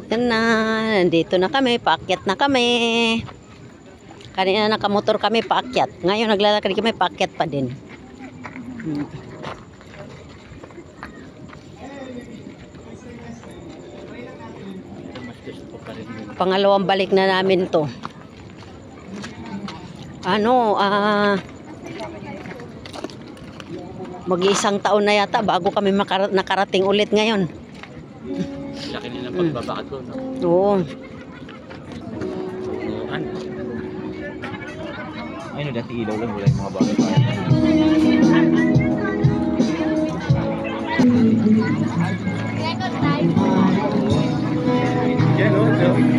Yan na, nandito na kami, paakyat na kami. Kanina nakamotor kami, paakyat. Ngayon naglalakad kami, paakyat pa din. Pangalawang balik na namin to. Mag-iisang taon na yata bago kami nakarating ulit ngayon. Laki nila pagbabakad ko, no? Oo. Ayun, dati ilaw lang, wala yung mga bakit. Yan, no?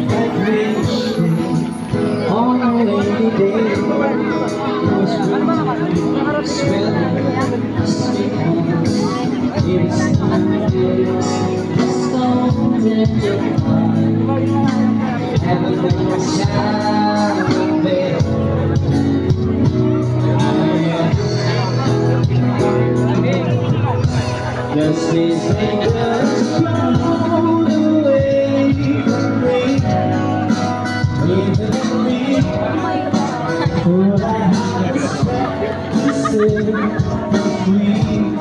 Just these fingers roll away from me. Even me, all I have to say is free.